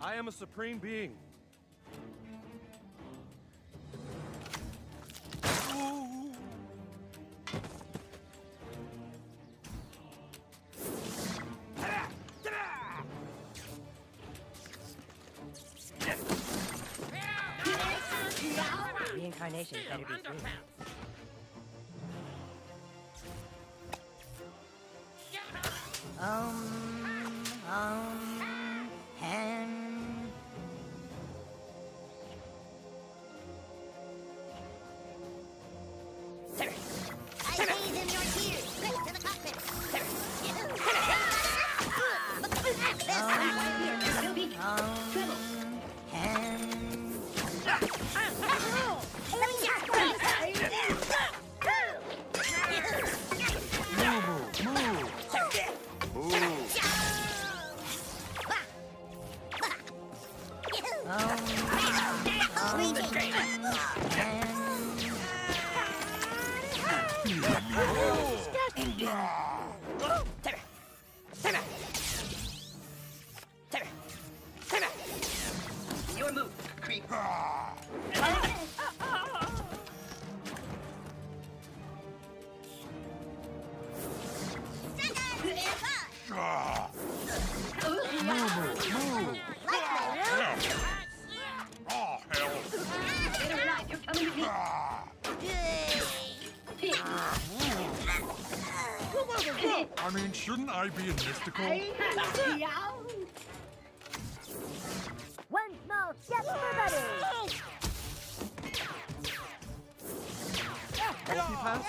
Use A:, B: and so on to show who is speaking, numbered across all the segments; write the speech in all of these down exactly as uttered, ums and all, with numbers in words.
A: I am a supreme being.
B: Reincarnation better be free. Um, um, and...
C: I bathe in your tears, straight to the cockpit.
B: Um, and...
D: Your move, creep.
E: I mean, shouldn't I be in mystical?
C: One small step for Buddy.
A: Multi-pass?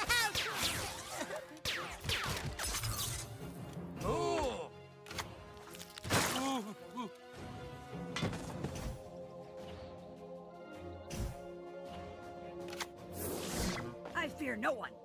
A: Oh! Ooh, ooh.
F: I fear no one.